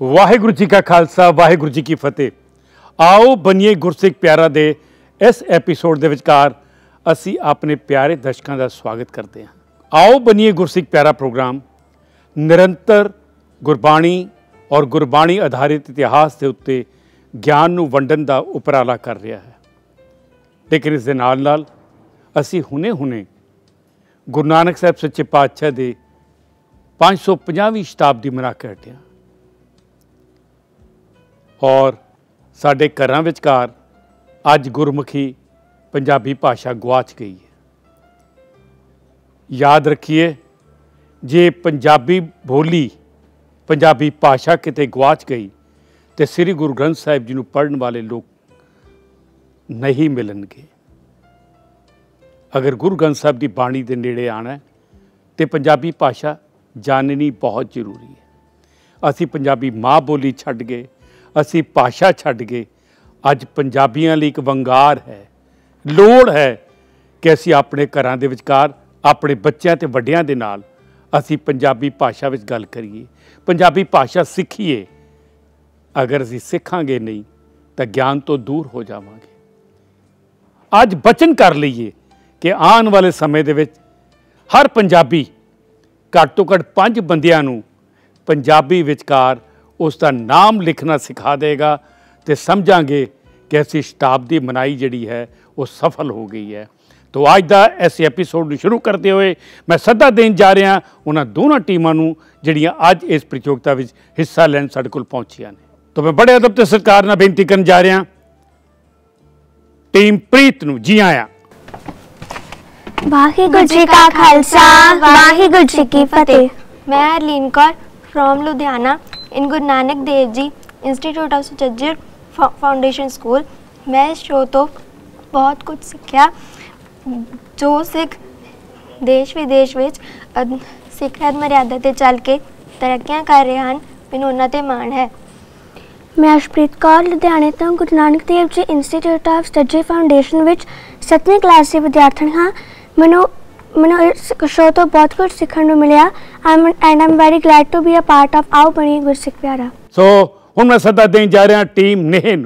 वाहिगुरू जी का खालसा वाहिगुरू जी की फतेह। आओ बनीए गुरसिख प्यारा दे इस एपीसोड के विचकार असी अपने प्यारे दर्शकों का स्वागत करते हैं। आओ बनीए गुरसिख प्यारा प्रोग्राम निरंतर गुरबाणी और गुरबाणी आधारित इतिहास के उत्ते ज्ञान नूं वंडन का उपराला कर रहा है। लेकिन इस दे नाल नाल असी हुणे हुणे गुरु नानक साहब सच्चे पातशाह के 550वीं शताब्दी मना के हटे हैं और साडे घरां विचकार अज गुरमुखी पंजाबी भाषा गुआच गई है। याद रखिए, जे पंजाबी बोली पंजाबी भाषा किते गुआच गई तो श्री गुरु ग्रंथ साहिब जी नूं पढ़न वाले लोग नहीं मिलणगे। अगर गुरु ग्रंथ साहिब की बाणी के नेड़े आना है तो पंजाबी भाषा जाननी बहुत जरूरी है। असी पंजाबी माँ बोली छड्ड गए, असी भाषा छड्ड गए। अज पंजाबियों लिए एक वंगार है, लोड़ है कि असी अपने घरां दे विचकार अपने बच्चों ते वड्डियां दे नाल असी पंजाबी भाषा विच गल करिए, पंजाबी भाषा सीखीए। अगर असी सीखांगे नहीं तो ज्ञान तो दूर हो जावांगे। अज बचन कर लईए कि आने वाले समय दे विच हर पंजाबी घੱਟ ਤੋਂ घੱਟ 5 ਬੰਦਿਆਂ ਨੂੰ पंजाबी विचकार उसका नाम लिखना सिखा देगा तो समझांगे कि ऐसी शताब्दी मनाई जिहड़ी है वो सफल हो गई है। तो अज का इस एपीसोड शुरू करते हुए मैं सदा देन जा रहा उन्होंने दोनों टीमों नूं जिहड़ियां अज इस प्रतियोगिता में हिस्सा लैन साडे कोल पहुंचियां ने। तो मैं बड़े अदब ते सत्कार नाल बेनती करन जा रहा टीम प्रीत नूं जी आया। वाहिगुरू जी का खालसा वाहिगुरू जी की फतेह। मैं Harleen Kaur from Ludhiana in Guru Nanak Dev ji institute of सुचज्जर फाउंडेशन स्कूल। मैं इस शो तो बहुत कुछ सीखा जो सिख देश विदेश में सिख मर्यादा ते चल के तरक्कियां कर रहे हैं। मैनूं उन्हां ते माण है। मैं अर्शप्रीत कौर लुधियाने तो Guru Nanak Dev ji institute of study foundation विच 7वीं क्लास की विद्यार्थी हाँ। मैनूं इस शो तो बहुत कुछ सीखने को मिला and I am very glad to be a part of Aao Baniye Gursikh प्यारा। सो हुण मैं सदा देन जा रहा टीम नेह नूं।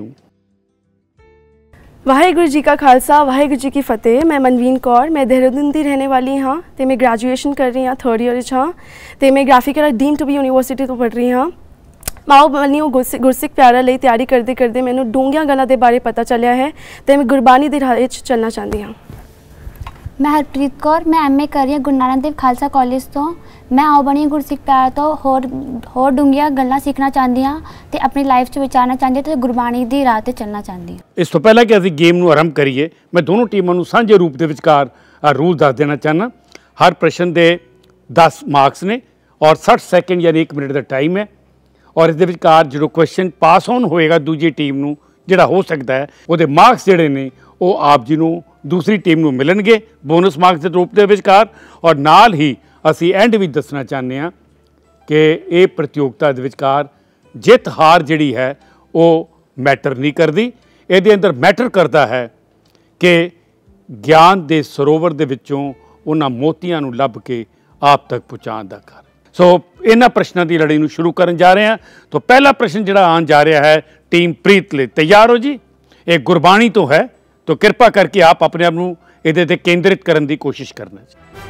वाहिगुरू जी का खालसा वाहिगुरू जी की फतेह। मैं मनवीन कौर, मैं देहरादून की रहने वाली हाँ। तो मैं ग्रेजुएशन कर रही हाँ 3rd ईयर हाँ। तो मैं graphical deemed to be university तो पढ़ रही हाँ। आओ बनिए गुरसिख प्यारा ਲਈ तैयारी करते करते मैंने डूंघियां गल्लां दे बारे पता चलिया है तो मैं गुरबाणी दी राह विच चलना चाहती हाँ। मैं हरप्रीत कौर, मैं एम ए कर रही हूँ गुरु नानक देव खालसा कॉलेज तो। मैं आओ बनिए गुरसिख प्यारा तो होर डूंघियां गल्लां सीखना चाहती हाँ तो अपनी लाइफ च विचारना चाहती तो गुरबाणी दी राह ते चलना चाहती हूँ। इस तो पहला कि असीं गेम नूं आरंभ करिए, मैं दोनों टीमों नूं सांझे रूप दे विचकार रूल दस देना चाहना। हर प्रश्न के 10 मार्क्स ने और 60 सैकेंड यानी 1 मिनट का टाइम है। और इस विचकार जो क्वेश्चन पास ऑन होएगा दूजी टीम नूं जिहड़ा हो सकता है वो मार्क्स जिहड़े ने वो आप जी नूं दूसरी टीम नूं मिलणगे बोनस मार्क्स के रूप के विचकार। और नाल ही असी एंड भी दसना चाहते हैं कि ये प्रतियोगिता के विचकार जित हार जिहड़ी है वो मैटर नहीं करती। इहदे अंदर मैटर करता है कि ज्ञान के सरोवर दे विचों उन्हां मोतियां नूं लभ के आप तक पहुँचाउण दा कर। सो इन्हां प्रश्नों की लड़ाई नूं शुरू करन जा रहे हैं। तो पहला प्रश्न जिहड़ा आन जा रहा है टीम प्रीत ले, तैयार हो जी? ये गुरबाणी तो है तो कृपा करके आप अपने आप नूं इहदे ते केंद्रित करने की कोशिश करना।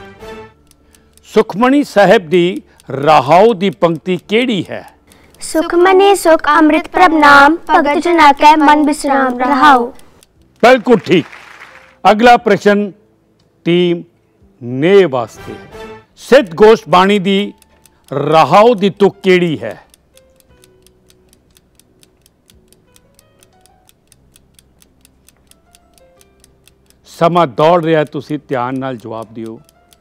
सुखमणी साहिब की राहाओ की पंक्ति केड़ी है? सुखमनी सुख अमृत प्रभ नाम भगत जना कै मन विश्राम रहाओ। बिल्कुल ठीक। अगला प्रश्न टीम ने वास्ते है। सिद्ध गोष्ठ बाणी की राहाओ की तुक केड़ी है? समा दौड़ रहा है, तुसी ध्यान नाल जवाब दियो।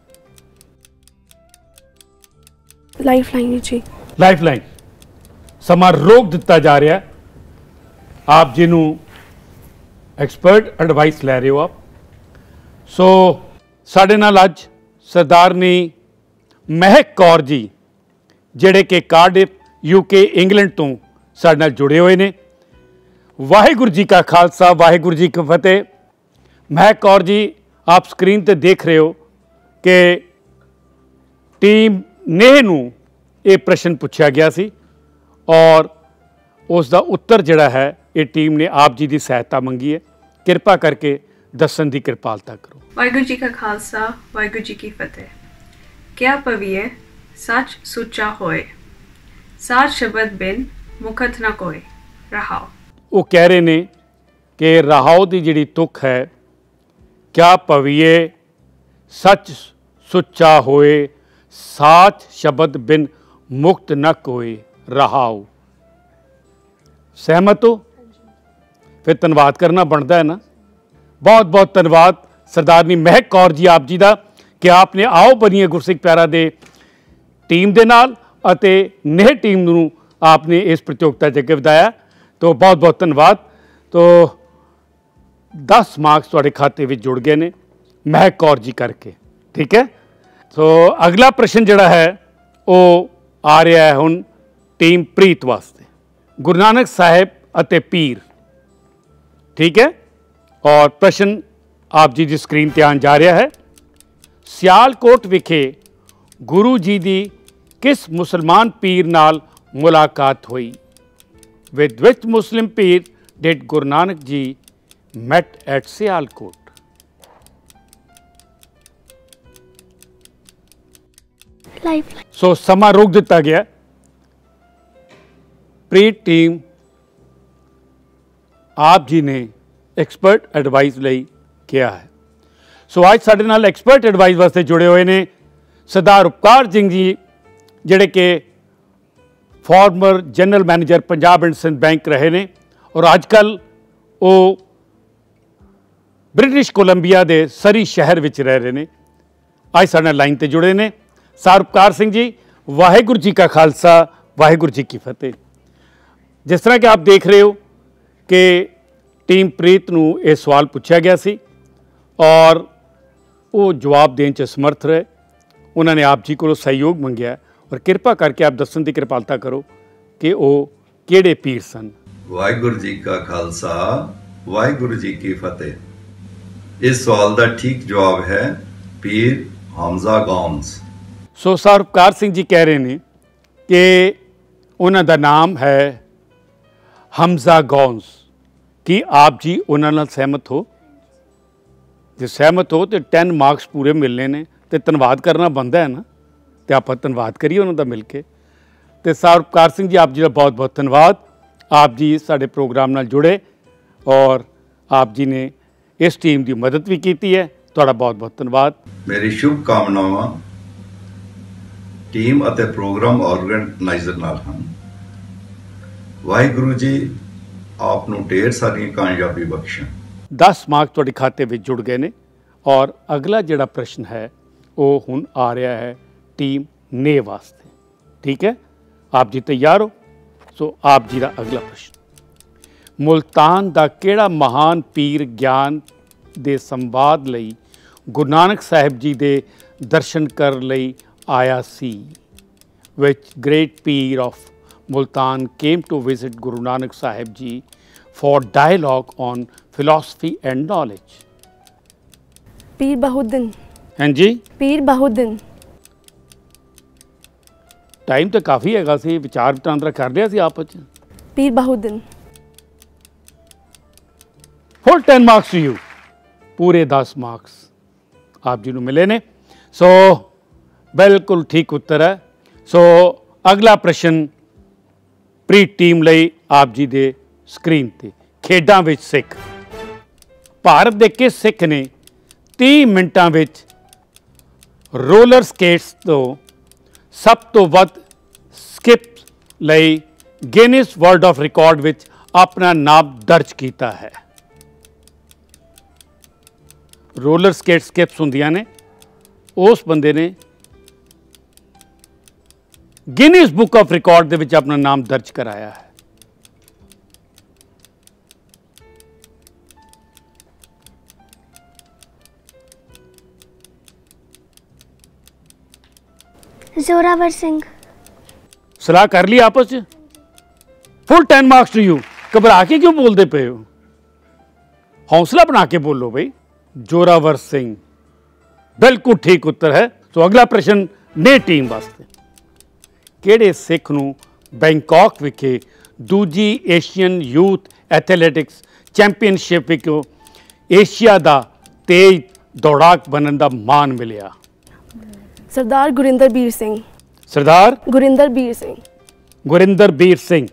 लाइफ लाइन जी। लाइफ लाइन समा रोक दिता जा रहा है। आप जिन्हों एक्सपर्ट एडवाइस लै रहे हो आप। सो साडे नाल अज सरदारनी महक कौर जी जिहड़े कि कार्डिफ यूके इंग्लैंड तो साडे नाल जुड़े हुए ने। वाहिगुरू जी का खालसा वाहिगुरू जी की फतेह। महक कौर जी आप स्क्रीन ते देख रहे हो कि टीम नेह नूं ये प्रश्न पूछा गया सी और ਉਸ ਦਾ ਉੱਤਰ ਜਿਹੜਾ ਹੈ ਇਹ ਟੀਮ ਨੇ ਆਪ ਜੀ ਦੀ ਸਹਾਇਤਾ ਮੰਗੀ ਹੈ। ਕਿਰਪਾ ਕਰਕੇ ਦੱਸਣ ਦੀ ਕਿਰਪਾਲਤਾ ਕਰੋ। ਵਾਹਿਗੁਰੂ ਜੀ ਕਾ ਖਾਲਸਾ, ਵਾਹਿਗੁਰੂ ਜੀ ਕੀ ਫਤਿਹ। ਕਿਆ ਪਵੀਏ ਸੱਚ ਸੁੱਚਾ ਹੋਏ, ਸਾਚ ਸ਼ਬਦ ਬਿਨ ਮੁਖਤ ਨਾ ਕੋਏ। ਰਹਾਓ। ਉਹ ਕਹਿ ਰਹੇ ਨੇ ਕਿ ਰਹਾਓ ਦੀ ਜਿਹੜੀ ਤੁਕ ਹੈ, ਕਿਆ ਪਵੀਏ ਸੱਚ ਸੁੱਚਾ ਹੋਏ, ਸਾਚ ਸ਼ਬਦ ਬਿਨ ਮੁਕਤ ਨਾ ਕੋਏ। ਰਹਾਓ। ਸਹਿਮਤ ਹੋ? ਫਿਰ ਧੰਨਵਾਦ ਕਰਨਾ ਬਣਦਾ ਹੈ ਨਾ। ਬਹੁਤ ਬਹੁਤ ਧੰਨਵਾਦ ਸਰਦਾਰਨੀ ਮਹਿਕ ਕੌਰ ਜੀ ਆਪ ਜੀ ਦਾ ਕਿ ਆਪ ਨੇ ਆਓ ਬਨੀਏ ਗੁਰਸਿੱਖ ਪਿਆਰਾ ਦੇ ਟੀਮ ਦੇ ਨਾਲ ਅਤੇ ਨੇਹ ਟੀਮ ਨੂੰ ਆਪ ਨੇ ਇਸ ਪ੍ਰਤੀਯੋਗਤਾ 'ਚ ਅੱਗੇ ਵਧਾਇਆ। ਤੋ ਬਹੁਤ ਬਹੁਤ ਧੰਨਵਾਦ। ਤੋ 10 ਮਾਰਕਸ ਤੁਹਾਡੇ ਖਾਤੇ ਵਿੱਚ ਜੁੜ ਗਏ ਨੇ ਮਹਿਕ ਕੌਰ ਜੀ ਕਰਕੇ, ਠੀਕ ਹੈ। ਸੋ ਅਗਲਾ ਪ੍ਰਸ਼ਨ ਜਿਹੜਾ ਹੈ ਉਹ ਆ ਰਿਹਾ ਹੈ ਹੁਣ ਟੀਮ ਪ੍ਰੀਤ ਵਾਸਤੇ। ਗੁਰੂ ਨਾਨਕ ਸਾਹਿਬ ਅਤੇ ਪੀਰ, ਠੀਕ ਹੈ। ਔਰ ਪ੍ਰਸ਼ਨ ਆਪ ਜੀ ਦੀ ਸਕਰੀਨ ਤੇ ਆਉਣ ਜਾ ਰਿਹਾ ਹੈ। ਸਿਆਲਕੋਟ ਵਿਖੇ ਗੁਰੂ ਜੀ ਦੀ ਕਿਸ ਮੁਸਲਮਾਨ ਪੀਰ ਨਾਲ ਮੁਲਾਕਾਤ ਹੋਈ? ਵਿਦ ਵਿਚ ਮੁਸਲਿਮ ਪੀਰ did Guru Nanak ji mat at Sialkot? ਸੋ ਸਮਾਂ ਰੋਕ ਦਿੱਤਾ ਗਿਆ। ਪ੍ਰੀਤ ਟੀਮ ਆਪ ਜੀ ਨੇ ਐਕਸਪਰਟ ਐਡਵਾਈਸ ਲਈ ਕਿਹਾ ਹੈ। ਸੋ ਅੱਜ ਸਾਡੇ ਨਾਲ ਐਕਸਪਰਟ ਐਡਵਾਈਸ ਵਾਸਤੇ ਜੁੜੇ ਹੋਏ ਨੇ ਸਰਦਾਰ ਉਪਕਾਰ ਸਿੰਘ ਜੀ, ਜਿਹੜੇ ਕਿ former general manager Punjab and Sind bank ਰਹੇ ਨੇ ਔਰ ਅੱਜ ਕੱਲ੍ਹ ਉਹ ਬ੍ਰਿਟਿਸ਼ ਕੋਲੰਬੀਆ ਦੇ ਸਰੀ ਸ਼ਹਿਰ ਵਿੱਚ ਰਹਿ ਰਹੇ ਨੇ। ਅੱਜ ਸਾਡੇ ਨਾਲ ਲਾਈਨ 'ਤੇ ਜੁੜੇ ਨੇ ਸਰ ਉਪਕਾਰ ਸਿੰਘ ਜੀ। ਵਾਹਿਗੁਰੂ ਜੀ ਕਾ ਖਾਲਸਾ, ਵਾਹਿਗੁਰੂ ਜੀ ਕੀ ਫਤਿਹ। ਜਿਸ ਤਰ੍ਹਾਂ ਕਿ ਆਪ ਦੇਖ ਰਹੇ ਹੋ ਕਿ ਟੀਮ ਪ੍ਰੀਤ ਨੂੰ ਇਹ ਸਵਾਲ ਪੁੱਛਿਆ ਗਿਆ ਸੀ ਔਰ ਉਹ ਜਵਾਬ ਦੇਣ 'ਚ ਸਮਰਥ ਰਹੇ। ਉਹਨਾਂ ਨੇ ਆਪ ਜੀ ਕੋਲੋਂ ਸਹਿਯੋਗ ਮੰਗਿਆ ਔਰ ਕਿਰਪਾ ਕਰਕੇ ਆਪ ਦੱਸਣ ਦੀ ਕਿਰਪਾਲਤਾ ਕਰੋ ਕਿ ਉਹ ਕਿਹੜੇ ਪੀਰ ਸਨ। ਵਾਹਿਗੁਰੂ ਜੀ ਕਾ ਖਾਲਸਾ, ਵਾਹਿਗੁਰੂ ਜੀ ਕੀ ਫਤਿਹ। ਇਸ ਸਵਾਲ ਦਾ ਠੀਕ ਜਵਾਬ ਹੈ ਪੀਰ ਹਮਜ਼ਾ ਗੌਂਸ। ਸੋ ਸਰ ਉਪਕਾਰ ਸਿੰਘ ਜੀ ਕਹਿ ਰਹੇ ਨੇ ਕਿ ਉਹਨਾਂ ਦਾ ਨਾਮ ਹੈ ਹਮਜ਼ਾ ਗੌਂਸ। ਕੀ ਆਪ ਜੀ ਉਹਨਾਂ ਨਾਲ ਸਹਿਮਤ ਹੋ? ਜੇ ਸਹਿਮਤ ਹੋ ਤਾਂ 10 ਮਾਰਕਸ ਪੂਰੇ ਮਿਲਨੇ ਨੇ ਅਤੇ ਧੰਨਵਾਦ ਕਰਨਾ ਬਣਦਾ ਹੈ ਨਾ, ਅਤੇ ਆਪਾਂ ਧੰਨਵਾਦ ਕਰੀਏ ਉਹਨਾਂ ਦਾ ਮਿਲ ਕੇ। ਅਤੇ ਸਰ ਉਪਕਾਰ ਸਿੰਘ ਜੀ ਆਪ ਜੀ ਦਾ ਬਹੁਤ ਬਹੁਤ ਧੰਨਵਾਦ। ਆਪ ਜੀ ਸਾਡੇ ਪ੍ਰੋਗਰਾਮ ਨਾਲ ਜੁੜੇ ਔਰ ਆਪ ਜੀ ਨੇ ਇਸ ਟੀਮ ਦੀ ਮਦਦ ਵੀ ਕੀਤੀ ਹੈ। ਤੁਹਾਡਾ ਬਹੁਤ ਬਹੁਤ ਧੰਨਵਾਦ। ਮੇਰੀ ਸ਼ੁਭ ਕਾਮਨਾਵਾਂ ਟੀਮ ਅਤੇ ਪ੍ਰੋਗਰਾਮ ਆਰਗੇਨਾਈਜ਼ਰ ਨਾਲ ਹਨ। ਵਾਹਿਗੁਰੂ ਜੀ ਆਪ ਨੂੰ ਢੇਰ ਸਾਰੀਆਂ ਕਾਮਯਾਬੀ ਬਖਸ਼ਣ। 10 ਮਾਰਕ ਤੁਹਾਡੇ ਖਾਤੇ ਵਿੱਚ ਜੁੜ ਗਏ ਨੇ ਔਰ ਅਗਲਾ ਜਿਹੜਾ ਪ੍ਰਸ਼ਨ ਹੈ ਉਹ ਹੁਣ ਆ ਰਿਹਾ ਹੈ ਟੀਮ ਨੇ ਵਾਸਤੇ, ਠੀਕ ਹੈ। ਆਪ ਜੀ ਤਿਆਰ ਹੋ? ਸੋ ਆਪ ਜੀ ਦਾ ਅਗਲਾ ਪ੍ਰਸ਼ਨ, ਮੁਲਤਾਨ ਦਾ ਕਿਹੜਾ ਮਹਾਨ ਪੀਰ ਗਿਆਨ ਦੇ ਸੰਵਾਦ ਲਈ ਗੁਰੂ ਨਾਨਕ ਸਾਹਿਬ ਜੀ ਦੇ ਦਰਸ਼ਨ ਕਰਨ ਲਈ ਆਇਆ ਸੀ? ਵਿਚ great Pir of Multan came to visit Guru Nanak Sahib Ji for dialogue on philosophy and knowledge? पीर बहुद्दीन। हाँ जी, पीर बहुद्दीन। टाइम तो काफ़ी हैगा सी, विचार वटांदरा कर लिया सी आपस च। Pir Bahauddin. Full 10 marks to you. पूरे 10 मार्क्स आप जी नूं मिले ने। सो बिल्कुल ठीक उत्तर है। सो अगला प्रश्न ਪ੍ਰੀਤ ਟੀਮ ਲਈ ਆਪ ਜੀ ਦੇ ਸਕਰੀਨ ਤੇ। ਖੇਡਾਂ ਵਿੱਚ ਸਿੱਖ। ਭਾਰਤ ਦੇ ਕਿਸ ਸਿੱਖ ਨੇ 30 ਮਿੰਟਾਂ ਵਿੱਚ ਰੋਲਰ ਸਕੇਟਸ ਤੋਂ ਸਭ ਤੋਂ ਵੱਧ ਸਕਿਪ ਲਈ ਗਿਨੀਜ਼ ਵਰਲਡ ਆਫ ਰਿਕਾਰਡ ਵਿੱਚ ਆਪਣਾ ਨਾਮ ਦਰਜ ਕੀਤਾ ਹੈ? ਰੋਲਰ ਸਕੇਟ ਸਕਿਪਸ ਹੁੰਦੀਆਂ ਨੇ, ਉਸ ਬੰਦੇ ਨੇ ਗਿਨੀਜ਼ ਬੁੱਕ ਆਫ ਰਿਕਾਰਡ ਦੇ ਵਿੱਚ ਆਪਣਾ ਨਾਮ ਦਰਜ ਕਰਾਇਆ ਹੈ। जोरावर सिंह। सलाह कर ली आपस च? Full 10 marks to you. घबरा के क्यों बोलते पे हो? हौसला बना के बोलो भाई। जोरावर सिंह बिल्कुल ठीक उत्तर है। तो अगला प्रश्न ने टीम वास्ते, ਕਿਹੜੇ ਸਿੱਖ ਨੂੰ ਬੈਂਕਾਕ ਵਿਖੇ दूजी एशियन यूथ एथलैटिक्स चैंपीयनशिप विचों एशिया का तेज दौड़ाक बनने का मान मिलिया? सरदार गुरिंदरबीर सिंह। सरदार गुरिंदरबीर सिंह। गुरिंदरबीर सिंह।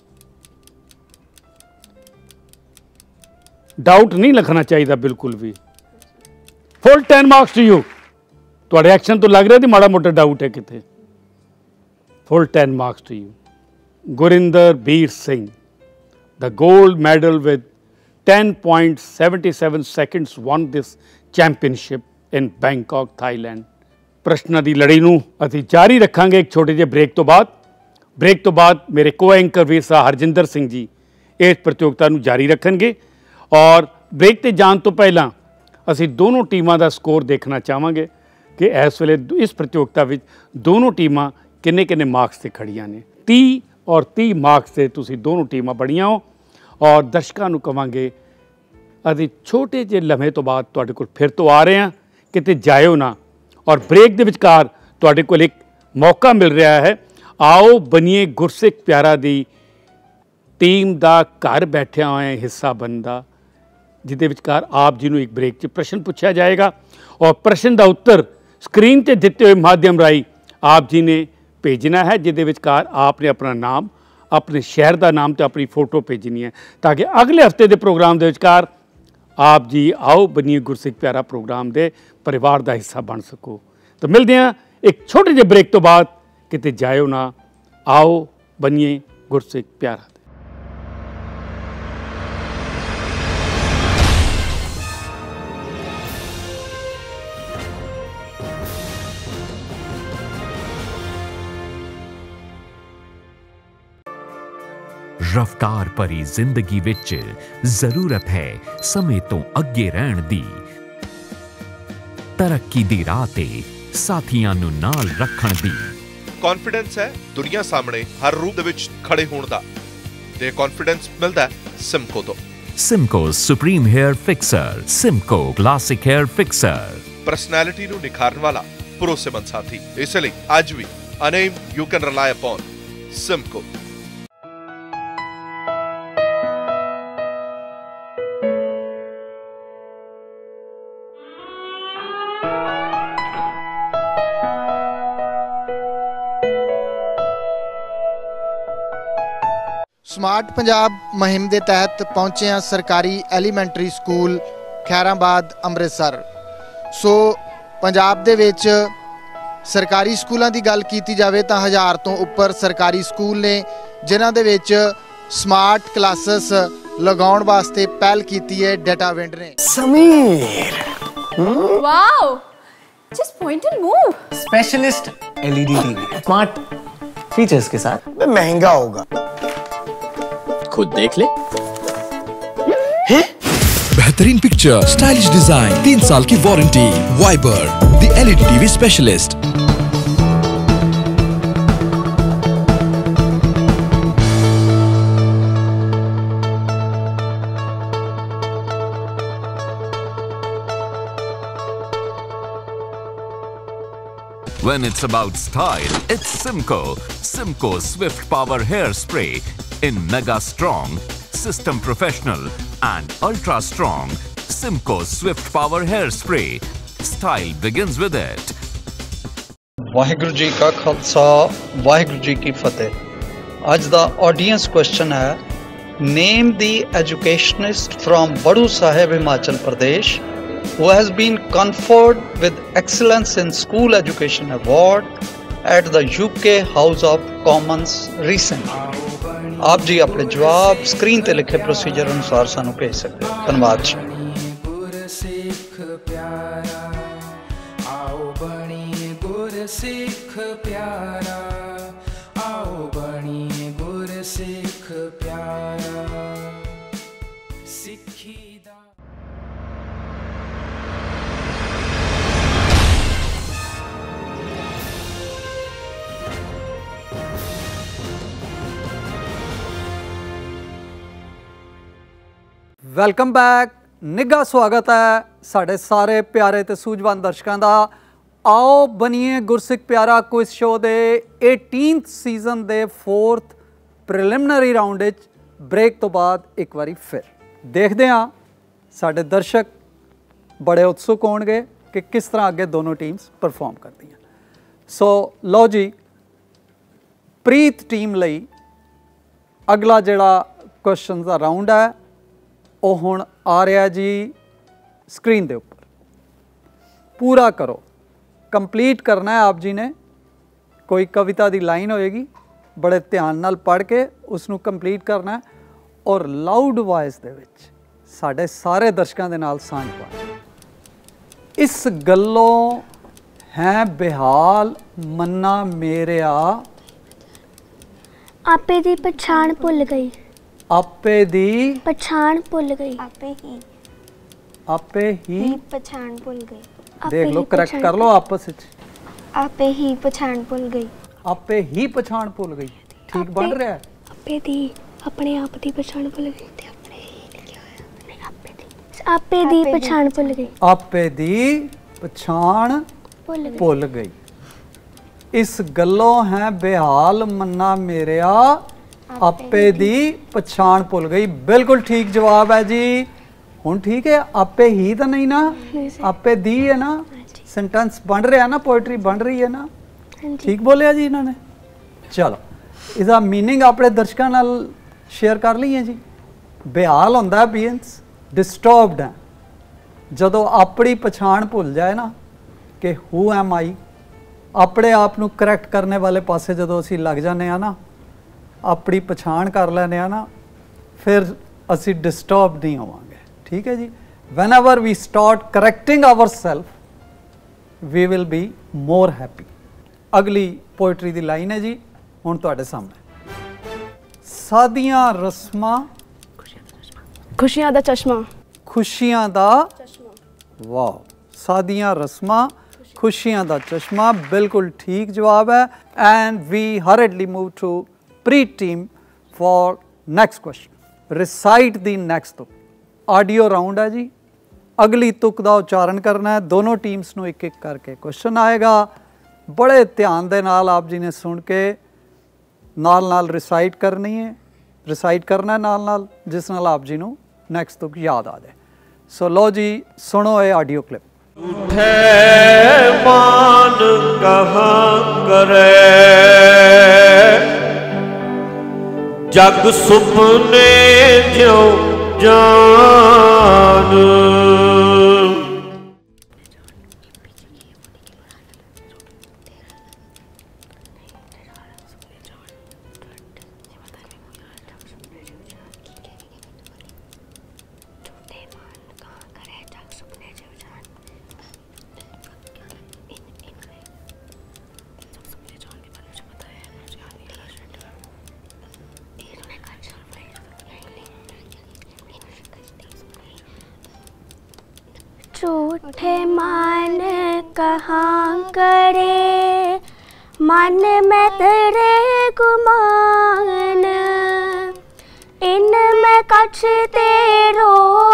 डाउट नहीं लिखना चाहिए बिल्कुल भी। Full 10 marks to you. थोड़े एक्शन तो लग रहा थी माड़ा मोटा डाउट है कितने। Full 10 marks to you. Gurinderbir Singh, the gold medal with 10.77 seconds won this championship in Bangkok, Thailand। प्रश्नों की लड़ी नूं असीं जारी रखांगे एक छोटे जे ब्रेक तो बाद। ब्रेक तो बाद मेरे को एंकर वीर साह हरजिंदर सिंह जी इस प्रतियोगिता नूं जारी रखणगे और ब्रेक ते जाण तो पहलां असीं दोनों टीमां दा स्कोर देखना चाहांगे कि इस वेले इस प्रतियोगिता विच दोनों टीमां किन्ने किन्ने मार्क्स से खड़ियां ने। 30 और 30 मार्क्स से तुसीं दोनों टीमां बणीਆਂ हो और दर्शकों को कहांगे अभी छोटे जे लम्हे तो बाद तुहाडे कोल फिर तो आ रहे हैं, किते जाओ ना। और ब्रेक के विचकार तुहाडे कोल एक मौका मिल रहा है आओ बनीए गुरसिख प्यारा दी टीम का घर बैठिया होए हिस्सा बनता, जिहदे विचकार आप जी नूं एक ब्रेक च प्रश्न पूछा जाएगा और प्रश्न का उत्तर स्क्रीन ते दिते हुए माध्यम राही आप जी ने भेजना है, जिहदे विचकार आपने अपना नाम, अपने शहर का नाम तो अपनी फोटो भेजनी है ताकि अगले हफ्ते के प्रोग्राम के विचकार आप जी आओ बनीए गुरसिख प्यारा प्रोग्राम के परिवार का हिस्सा बन सको। तो मिलते हैं एक छोटे जे ब्रेक तो बाद, किते जाओ ना, आओ बनीए गुरसिख प्यारा। रफ्तार भरी जिंदगी विच जरूरत है समय तो अगे रहन दी, तरक्की दी राह ते साथियां नूं नाल रखण दी। कॉन्फिडेंस है दुनिया सामने हर रूप दे विच खड़े होण दा ते कॉन्फिडेंस मिलदा है सिमको तो। Simco supreme hair fixer, Simco classic hair fixer, personality नूं निखारन वाला भरोसेमंद साथी, इसलिए आज भी a name you can rely upon, Simco. Smart Punjab मुहिम के तहत पहुंचे हैं सरकारी elementary school Khairabad Amritsar. So Punjab दे विच सरकारी स्कूलों की गल की जाए तो 1000 तो उपर सरकारी स्कूल ने जिन्हां दे विच स्मार्ट क्लासेस लगाउण वास्ते पहल की है डाटा विंड ने। Sameer wow, just point and move. Specialist LED TV smart features के साथ। महंगा होगा, खुद देख ले। बेहतरीन पिक्चर, स्टाइलिश डिजाइन, 3 साल की warranty. Viber the LED TV specialist. When it's about style, it's Simco. Simco Swift Power Hairspray in Mega Strong, System Professional and Ultra Strong. Simco Swift Power Hairspray. Style begins with it. Waheguru ji का खालसा, वाहिगुरु जी की फतेह। आज दा audience question है, name the educationist from Baru Sahib Himachal Pradesh who has been conferred with Excellence in School Education Award at the UK House of Commons recently। आप जी अपने जवाब स्क्रीन ते लिखे प्रोसीजर अनुसार सानू भेज सकते हो। धन्यवाद जी। गुरसिख प्यारा, आओ बनिए गुरसिख प्यारा, आओ बनिए गुरसिख प्यारा। सिक्खी दा वेलकम बैक। निघा स्वागत है साढ़े सारे प्यारे ते सूझवान दर्शकों का आओ बनिए गुरसिख प्यारा क्विज शो के 18th सीजन के 4th ਪ੍ਰੀਲਿਮਿਨਰੀ ਰਾਊਂਡ ਵਿੱਚ ਬ੍ਰੇਕ ਤੋਂ ਬਾਅਦ ਇੱਕ ਵਾਰੀ ਫਿਰ ਦੇਖਦੇ ਹਾਂ ਸਾਡੇ ਦਰਸ਼ਕ ਬੜੇ ਉਤਸੁਕ ਹੋਣਗੇ ਕਿ ਕਿਸ ਤਰ੍ਹਾਂ ਅੱਗੇ ਦੋਨੋਂ ਟੀਮਸ ਪਰਫਾਰਮ ਕਰਦੀਆਂ। ਸੋ ਲਓ ਜੀ, ਪ੍ਰੀਤ ਟੀਮ ਲਈ ਅਗਲਾ ਜਿਹੜਾ ਕੁਐਸਚਨ ਦਾ ਰਾਊਂਡ ਹੈ ਉਹ ਹੁਣ ਆ ਰਿਹਾ ਜੀ ਸਕਰੀਨ ਦੇ ਉੱਪਰ। ਪੂਰਾ ਕਰੋ, ਕੰਪਲੀਟ ਕਰਨਾ ਹੈ ਆਪ ਜੀ ਨੇ। ਕੋਈ ਕਵਿਤਾ ਦੀ ਲਾਈਨ ਹੋਏਗੀ, ਬੜੇ ਧਿਆਨ ਨਾਲ ਪੜ੍ਹ ਕੇ ਉਸ ਨੂੰ ਕੰਪਲੀਟ ਕਰਨਾ ਹੈ ਔਰ ਲਾਊਡ ਵਾਇਸ ਦੇ ਵਿੱਚ ਸਾਡੇ ਸਾਰੇ ਦਰਸ਼ਕਾਂ ਦੇ ਨਾਲ ਸਾਂਝ ਪਾਉਣੀ। ਇਸ ਗੱਲੋਂ ਹੈ ਬਿਹਾਲ ਮੰਨਾ ਮੇਰਿਆ, ਆਪੇ ਦੀ ਪਛਾਣ ਭੁੱਲ ਗਈ। ਆਪੇ ਦੀ ਪਛਾਣ ਭੁੱਲ ਗਈ। ਆਪੇ ਹੀ ਪਛਾਣ ਭੁੱਲ ਗਈ। ਦੇਖ ਲਓ, ਕਰੈਕਟ ਕਰ ਲਓ ਆਪਸ ਵਿੱਚ। ਆਪੇ ਹੀ ਪਛਾਣ ਭੁੱਲ ਗਈ। ਆਪੇ ਹੀ ਪਛਾਣ ਭੁੱਲ ਗਈ, ਠੀਕ ਬਣ ਰਿਹਾ ਹੈ। ਆਪੇ ਦੀ ਆਪਣੇ ਆਪ ਦੀ ਪਛਾਣ ਭੁੱਲ ਗਈ ਤੇ ਆਪਣੇ ਹੀ ਲਿਖਿਆ ਹੋਇਆ ਆਪੇ ਦੀ ਪਛਾਣ ਭੁੱਲ ਗਈ। ਆਪੇ ਦੀ ਪਛਾਣ ਭੁੱਲ ਗਈ। ਇਸ ਗੱਲੋਂ ਹੈ ਬਿਹਾਲ ਮੰਨਾ ਮੇਰਿਆ, ਆਪੇ ਦੀ ਪਛਾਣ ਭੁੱਲ ਗਈ। ਬਿਲਕੁਲ ਠੀਕ ਜਵਾਬ ਹੈ ਜੀ। ਹੁਣ ਠੀਕ ਹੈ, ਆਪੇ ਹੀ ਤਾਂ ਨਹੀਂ ਨਾ, ਆਪੇ ਦੀ ਹੈ ਨਾ। सेंटेंस बन रहा है ना, पोएट्री बन रही है ना, ठीक बोलिया जी इन्होंने। चलो इसका मीनिंग अपने दर्शकों नाल शेयर कर लीए जी। बेहाल होंदा बीइंग्स डिस्टर्बड है, जदों अपनी पछाण भुल जाए ना कि हू एम आई, अपने आप नू करैक्ट करने वाले पासे जदों असी लग जाने ना, अपनी पछाण कर लैने ना, फिर असी डिस्टर्ब नहीं होवांगे। ठीक है जी। Whenever we start correcting our self we will be more happy। अगली पोइट्री दी लाइन है जी हुण तुहाडे सामने। सादियां रस्मां खुशियां दा चश्मा, खुशियां दा वाह, सादियां रस्मां खुशियां दा चश्मा, बिल्कुल ठीक जवाब है। And we hurriedly move to Preet team for next question. Recite दी नेक्स्ट ऑडियो राउंड है जी। अगली तुक का उच्चारण करना है। दोनों टीम्स को एक एक करके क्वेश्चन आएगा, बड़े ध्यान दे नाल आप जी ने सुन के नाल रिसाइट करनी है, रिसाइट करना है नाल जिस नाल आप जी को नैक्सट तुक याद आ जाए। सो लो जी सुनो ये ऑडियो क्लिप। उठे मान कहाँ करे, जग सुपने ज्यों जान, झूठे मान कहाँ करे, मन में तेरे गुमान, इनमें कछ तेरो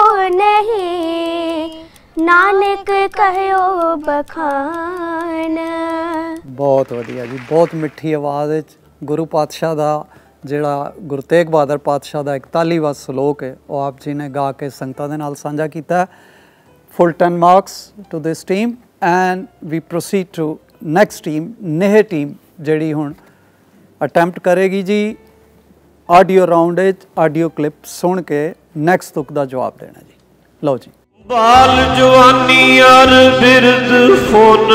नहीं, नानक कहो बखान। बहुत वधिया जी, बहुत मिठी आवाज़ विच गुरु पातशाह दा जिहड़ा गुरु तेग बहादुर पातशाह दा 41वां सलोक है वो आप जी ने गा के संगतां दे नाल साझा कीता है। Full 10 marks to this team and we proceed to next team। नेह टीम जड़ी हुण अटैम्प्ट करेगी जी ऑडियो राउंड ऑडियो क्लिप सुन के नेक्स्ट तुक दा जवाब देना जी। लो जी। बाल जवानी और बिरद फोन,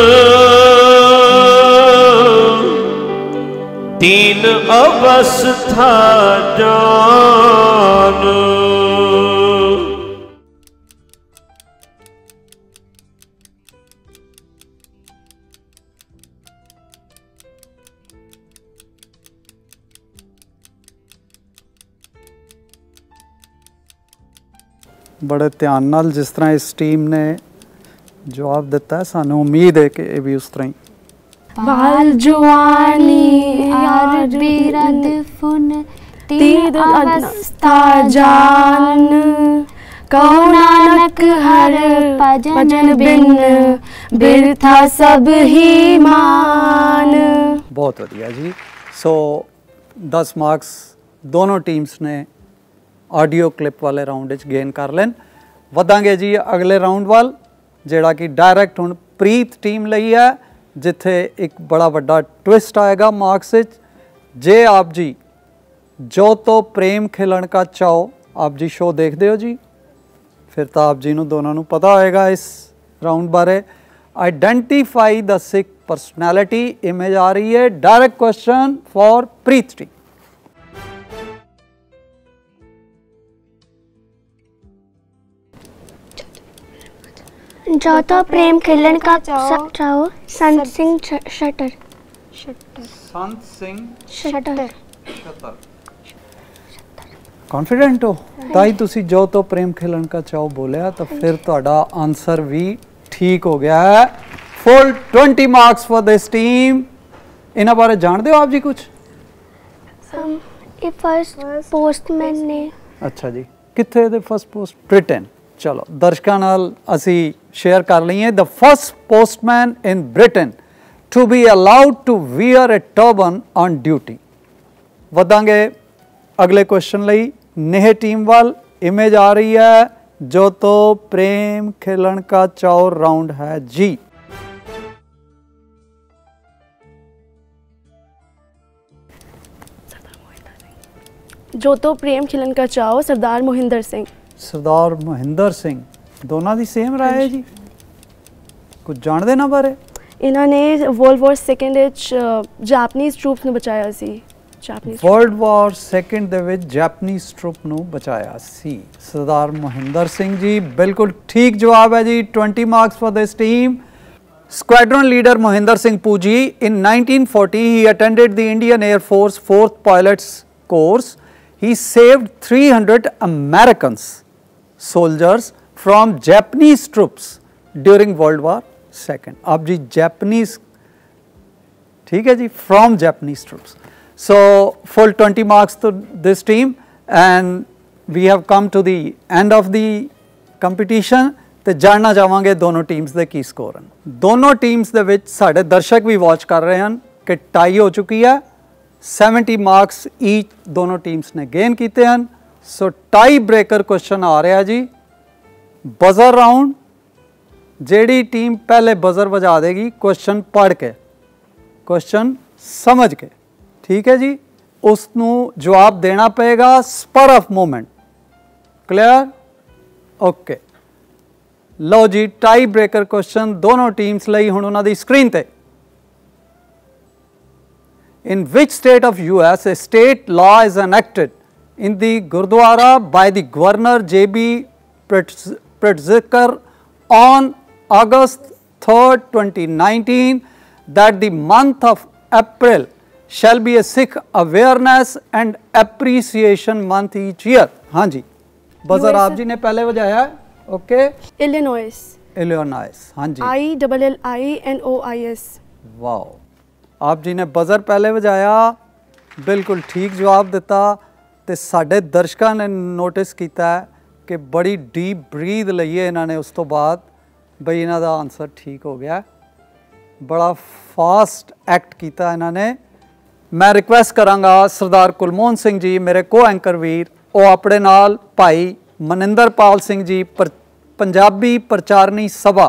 तीन अवस्था जान, बड़े ध्यान नाल जिस तरह इस टीम ने जवाब दिता है, सानू उम्मीद है कि ये भी उस तरह ही। बाल जुआनी यार बिरद फुन, तीन अवस्था जान, कहो नानक हर भजन बिन, बिरथा सब ही मान। बहुत बढ़िया जी। सो 10 मार्क्स दोनों टीम्स ने ऑडियो क्लिप वाले राउंड गेन कर लेन। वधांगे जी अगले राउंड वाल जिहड़ा कि डायरैक्ट हुण प्रीत टीम लई है, जिथे एक बड़ा वड्डा ट्विस्ट आएगा मार्क्स विच। जे आप जी जो तो प्रेम खिलन का चाओ आप जी शो देखते हो जी, फिर तो आप जी नूं दोनों नूं पता होएगा इस राउंड बारे। Identify the Sikh personality image आ रही है। Direct question for Preet team. जो तो प्रेम खिलन का चाहो संत सिंह शटर। संत सिंह शटर। कॉन्फिडेंट हो ताई तुसी जो तो प्रेम खिलन का चाहो बोलिया, तो फिर ਤੁਹਾਡਾ आंसर भी ठीक हो गया है। Full 20 marks for this team. इन्हां बारे जानते हो आप जी कुछ? ये फर्स्ट पोस्टमैन ने। अच्छा जी, किथे दे फर्स्ट पोस्ट? ब्रिटेन। चलो दर्शकों नाल असी शेयर कर लईए। The first postman in Britain to be allowed to wear a turban on duty. वधांगे अगले क्वेश्चन लई। नेह टीम वाल इमेज आ रही है। जो तो प्रेम खिलन का चाओ राउंड है जी। जो तो प्रेम खिलन का चाओ सरदार मोहिंदर सिंह। सरदार मोहिंदर सिंह दोनों की सेम राय है जी। कुछ जानते ना बारे? इन्होंने world war second Japanese troops ने बचाया सी। वर्ल्ड वॉर सेकेंड ਦੇ ਵਿੱਚ ਜਾਪਨੀਜ਼ ट्रुप ਨੂੰ ਬਚਾਇਆ ਸੀ सरदार मोहिंदर सिंह जी। बिल्कुल ठीक जवाब है जी। 20 marks for this team. Squadron leader Mohinder Singh Pujji. In 1940 he attended the Indian Air Force 4th pilots course. He saved 300 Americans soldiers from Japanese troops during World War II। अब जी जापानीज ठीक है जी, from Japanese troops। So full 20 marks to this team and we have come to the end of the competition। ਤੇ ਜਾਣਨਾ ਚਾਹਾਂਗੇ ਦੋਨੋਂ teams ਦੇ ਕੀ score ਹਨ। ਦੋਨੋਂ ਟੀਮਸ ਦੇ ਵਿੱਚ ਸਾਡੇ ਦਰਸ਼ਕ ਵੀ ਵਾਚ ਕਰ ਰਹੇ ਹਨ ਕਿ ਟਾਈ ਹੋ ਚੁੱਕੀ ਹੈ। 70 ਮਾਰਕਸ ਈਚ ਦੋਨੋਂ ਟੀਮਸ ਨੇ ਗੇਨ ਕੀਤੇ ਹਨ। ਸੋ ਟਾਈ ਬ੍ਰੇਕਰ ਕੁਐਸਚਨ ਆ ਰਿਹਾ ਜੀ, ਬਜ਼ਰ ਰਾਉਂਡ। ਜਿਹੜੀ ਟੀਮ ਪਹਿਲੇ ਬਜ਼ਰ ਵਜਾ ਦੇਗੀ ਕੁਐਸਚਨ ਪੜ੍ਹ ਕੇ, ਕੁਐਸਚਨ ਸਮਝ ਕੇ, ठीक है जी, उसनू जवाब देना पेगा spur of moment. Clear? Okay लो जी, टाई ब्रेकर क्वेश्चन दोनों टीम्स लई हुण उन्हां दी स्क्रीन ते। In which state of US a state law is enacted in the gurdwara by the governor JB Pritzker on August 3rd 2019 that the month of April shall be a Sikh awareness and appreciation month each year। हाँ जी, buzzer आप जी ने पहले बजाया। Okay Illinois. Illinois, हाँ जी। ILLINOIS। Wow, आप जी ने buzzer पहले बजाया, बिल्कुल ठीक जवाब दिता। ते साडे दर्शकों ने नोटिस किया है कि बड़ी डीप ब्रीथ लईए इन्होंने, उस तो बाद बई इन्हों का आंसर ठीक हो गया। बड़ा फास्ट एक्ट किया इन्होंने। मैं रिक्वेस्ट करांगा सरदार कुलमोहन सिंह जी मेरे को एंकर वीर, वो अपने नाल भाई मनिंदरपाल सिंह जी पंजाबी प्रचारनी सभा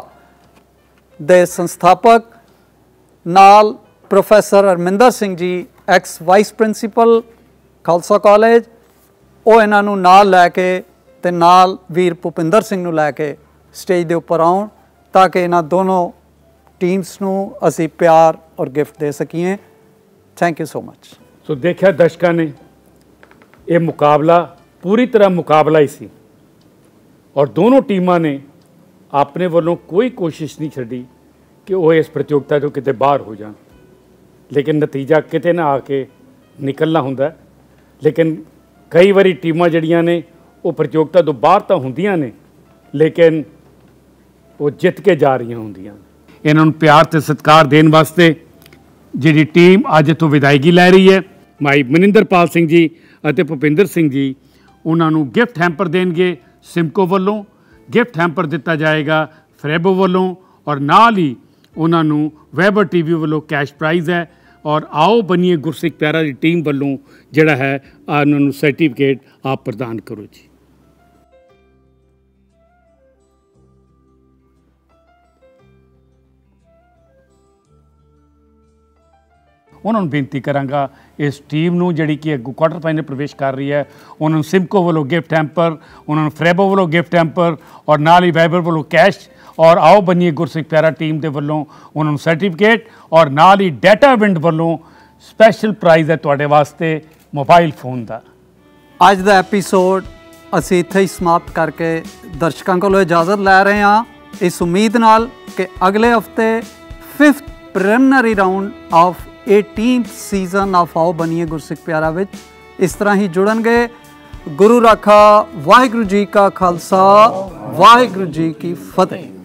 दे संस्थापक, नाल professor Arminder Singh ji ex vice principal Khalsa college, वो इन्हों नाल लैके ते नाल वीर भुपिंदर सिंह नूं लैके स्टेज के उपर आउण ताकि इन्हां दोनों टीम्स नूं असी प्यार और गिफ्ट दे सकीए। Thank you so much. So देखा दर्शकों ने, ये मुकाबला पूरी तरह मुकाबला ही सी और दोनों टीमां ने अपने वालों कोई कोशिश नहीं छड़ी कि वो इस प्रतियोगिता तो किते बाहर हो जाए, लेकिन नतीजा किते ना आके निकलना हुंदा। लेकिन कई बारी टीमां जड़ियां ने वो प्रतियोगिता तो बाहर तो होंदियां ने, लेकिन वो जित के जा रही होंदियां। इन्हां नूं प्यार ते सत्कार देने वास्ते जी टीम अज तो विदायगी लै रही है, माई मनिंदरपाल सिंह जी और भुपिंदर सिंह जी उन्होंने गिफ्ट हैंपर देंगे सिमको वालों। गिफ्ट हैंपर दिता जाएगा फ्रेबो वालों और नाल ही उन्होंने वैबर TV वालों कैश प्राइज़ है। और आओ बनिए गुरसिख प्यारा की टीम वालों जिहड़ा है उन्होंने सर्टिफिकेट आप प्रदान करो जी। उन्होंने बेनती करांगा इस टीम नूं जिहड़ी कि अगों क्वार्टर फाइनल प्रवेश कर रही है, उन्होंने सिमको वालों गिफ्ट हैम्पर, उन्होंने फ्रेबो वालों गिफ्ट हैम्पर और नाल ही वाइबर वालों कैश और आओ बनिए गुरसिख प्यारा टीम के वालों उन्होंने सर्टिफिकेट और नाल ही डाटा विंड वालों स्पैशल प्राइज़ है तुहाडे वास्ते मोबाइल फोन का। अज का एपीसोड असी इत्थे ही समाप्त करके दर्शकों को इजाज़त लै रहे हैं इस उम्मीद नाल कि अगले हफ्ते 5th preliminary round of 18th season of Aao Baniye Gursikh प्यारा विच इस तरह ही जुड़नगे। गुरु राखा, वाहिगुरू जी का खालसा, वाहिगुरू जी की फतेह।